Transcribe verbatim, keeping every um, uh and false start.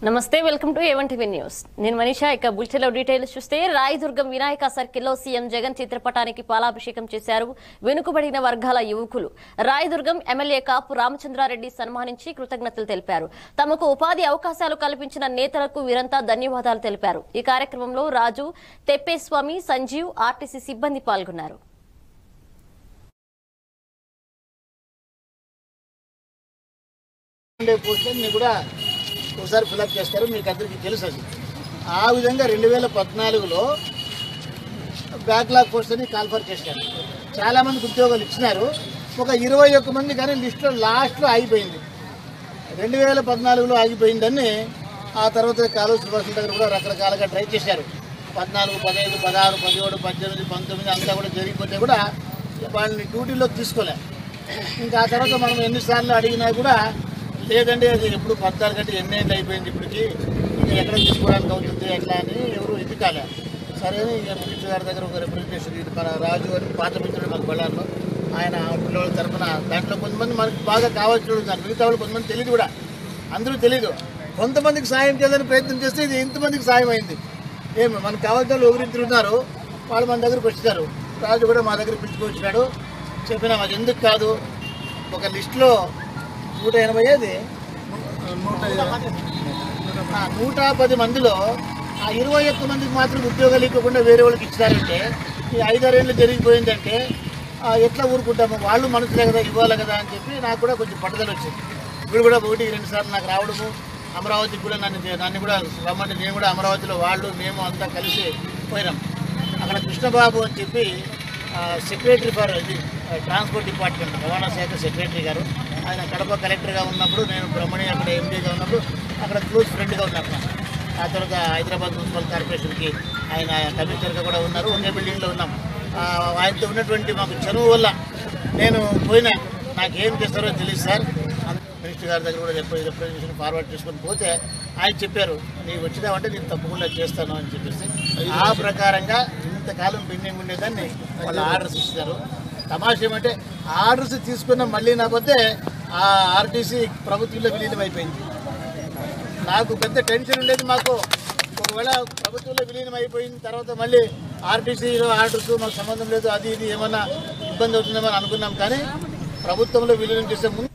నమస్తే welcome to A one TV news నేను మనీషా ఇక బుల్చెలో డీటెయిల్స్ చూస్తే రాయదుర్గం వినాయక సర్కిల్లో సీఎం జగన్ చిత్రపటానికి పాలాభిషేకం చేశారు వెనుకబడిన వర్గాల యువకులు రాయదుర్గం ఎమ్మెల్యే కాపు రామచంద్రారెడ్డి సన్మానించి కృతజ్ఞతలు తెలిపారు తమకు ఉపాధి అవకాశాలు కల్పించిన నేతలకు వీరంతా ధన్యవాదాలు తెలిపారు ఈ కార్యక్రమంలో రాజు తెప్పేస్వామి సంజీవ్ ఆర్టీసీ సిబ్బంది పాల్గొన్నారు ఒకసారి ఫిలప్ చేస్తారు మీకు అందరికీ తెలుసు అది ఆ విధంగా రెండు వేల పద్నాలుగులో బ్యాక్లాగ్ పోస్ట్ అని కాల్ఫర్ చేశారు చాలామందికి ఉద్యోగాలు ఇచ్చినారు ఒక ఇరవై ఒక్క మంది కానీ లిస్టులో లాస్ట్లో ఆగిపోయింది రెండు వేల పద్నాలుగులో ఆగిపోయిందని ఆ తర్వాత కాలేజ్ యూనివర్సిటీ దగ్గర కూడా రకరకాలుగా ట్రై చేశారు పద్నాలుగు పదహైదు పదహారు పదిహేడు పద్దెనిమిది పంతొమ్మిది అంతా కూడా జరిగిపోతే కూడా వాళ్ళని డ్యూటీలో తీసుకోలే ఇంకా ఆ తర్వాత మనం ఎన్నిసార్లు అడిగినా కూడా లేదండి అది ఎప్పుడు పద్నాలుగు గంటలు ఎన్ని ఏళ్ళు అయిపోయింది ఇప్పటికి ఇంకా ఎక్కడ తీసుకోవడానికి అవుతుంది ఎట్లా అని ఎవరు ఇది కాలే సరే మినిస్టర్ గారి దగ్గర ఒక రిప్రజెంటేషన్ ఇది మన రాజు అని పాత మిత్రుడు మన బళ్ళార్లో ఆయన పిల్లల తరఫున దాంట్లో కొంతమంది మనకు బాగా కావాల్సి ఉన్నారు మిగతా వాళ్ళు కొంతమంది తెలియదు కూడా అందరూ తెలియదు కొంతమందికి సాయం చేయాలని ప్రయత్నం చేస్తే ఇది ఎంతమందికి సాయం అయింది ఏమి మనకు కావాల్సిన వాళ్ళు ఒకరిద్దరు ఉన్నారు వాళ్ళు మన దగ్గరకు వచ్చారు రాజు కూడా మా దగ్గర పిలుచుకొచ్చినాడు చెప్పినా మాకు ఎందుకు కాదు ఒక లిస్టులో నూట ఎనభై ఐదు నూట పది మందిలో ఆ ఇరవై ఒక్క మందికి మాత్రం ఉద్యోగాలు ఇవ్వకుండా వేరే వాళ్ళకి ఇచ్చారంటే ఈ ఐదారేళ్ళు జరిగిపోయిందంటే ఎట్లా ఊరుకుంటాము వాళ్ళు మనసులే కదా ఇవ్వాలి కదా అని చెప్పి నాకు కూడా కొంచెం పట్టుదల వచ్చింది ఇప్పుడు కూడా ఒకటి రెండు సార్లు నాకు రావడము అమరావతికి కూడా నన్ను నన్ను కూడా రమ్మంటే నేను కూడా అమరావతిలో వాళ్ళు మేము అంతా కలిసి పోయినాం అక్కడ కృష్ణబాబు అని చెప్పి సెక్రటరీ ఫర్ ఇది ట్రాన్స్పోర్ట్ డిపార్ట్మెంట్ రవాణా శాఖ సెక్రటరీ గారు ఆయన కడప కలెక్టర్గా ఉన్నప్పుడు నేను బ్రహ్మణి అక్కడ ఎంపీగా ఉన్నప్పుడు అక్కడ క్లోజ్ ఫ్రెండ్గా ఉన్నాను ఆ తర్వాత హైదరాబాద్ మున్సిపల్ కార్పొరేషన్కి ఆయన కమిషనర్గా కూడా ఉన్నారు ఒకే బిల్డింగ్లో ఉన్నాం ఆయనతో ఉన్నటువంటి మాకు చనువు వల్ల నేను పోయినా నాకేం చేస్తారో తెలియదు సార్ మినిస్టర్ గారి దగ్గర కూడా రిప్రజెంటేషన్ ఫార్వర్డ్ చేసుకొని పోతే ఆయన చెప్పారు నీకు వచ్చినావంటే నేను తప్పకుండా చేస్తాను అని చెప్పేసి ఆ ప్రకారంగా ఇంతకాలం పెండింగ్ ఉండేదాన్ని వాళ్ళు ఆర్డర్స్ ఇస్తారు తమాషా ఏమంటే ఆర్డర్స్ తీసుకున్న మళ్ళీ నాకు వస్తే ఆ ఆర్టీసీ ప్రభుత్వంలో విలీనం అయిపోయింది నాకు పెద్ద టెన్షన్ ఉండేది మాకు ఒకవేళ ప్రభుత్వంలో విలీనం అయిపోయిన తర్వాత మళ్ళీ ఆర్టీసీలో ఆర్డర్స్ మాకు సంబంధం లేదు అది ఇది ఏమన్నా ఇబ్బంది అవుతుందేమో అనుకున్నాం కానీ ప్రభుత్వంలో విలీనం చేసే ముందు